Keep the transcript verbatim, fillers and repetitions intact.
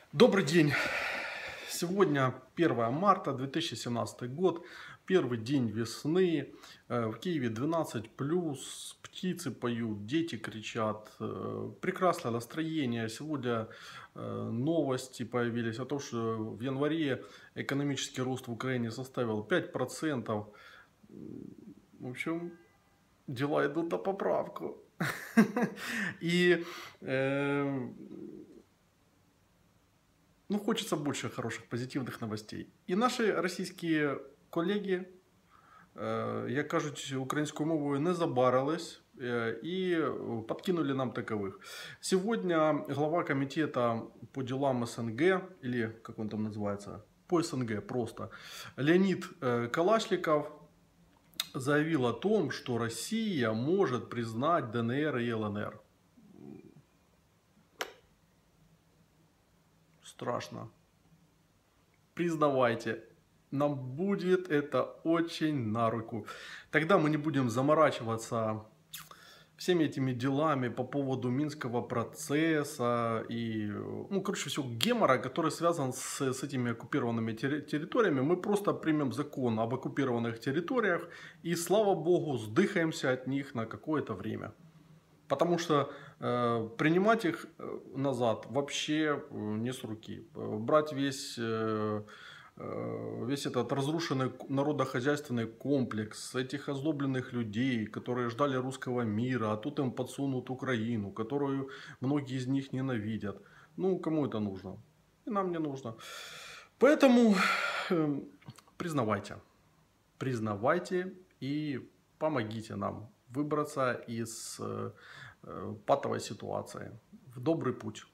Добрый день! Сегодня первое марта две тысячи семнадцатый год, первый день весны. Э, В Киеве двенадцать плюс, птицы поют, дети кричат. э, Прекрасное настроение. Сегодня э, новости появились о том, что в январе экономический рост в Украине составил пять процентов. В общем, дела идут на поправку. И э, ну, хочется больше хороших, позитивных новостей. І наші російські колеги, е, як кажуть, українською мовою не забарились е, і подкинули нам такових. Сегодня глава комитета по делам СНГ, или как он там называется, по СНГ просто, Леонид э, Калашников заявил о том, что Россия может признать ДНР и ЛНР. Страшно. Признавайте, нам будет это очень на руку. Тогда мы не будем заморачиваться всеми этими делами по поводу Минского процесса и, ну, короче, все гемора, который связан с, с этими оккупированными терри- территориями. Мы просто примем закон об оккупированных территориях и, слава богу, сдыхаемся от них на какое-то время. Потому что э, принимать их э, назад вообще э, не с руки. Э, Брать весь, э, э, весь этот разрушенный к- народохозяйственный комплекс, этих озлобленных людей, которые ждали русского мира, а тут им подсунут Украину, которую многие из них ненавидят. Ну, кому это нужно? И нам не нужно. Поэтому э, признавайте. Признавайте и помогите нам выбраться из э, э, патовой ситуации в добрый путь.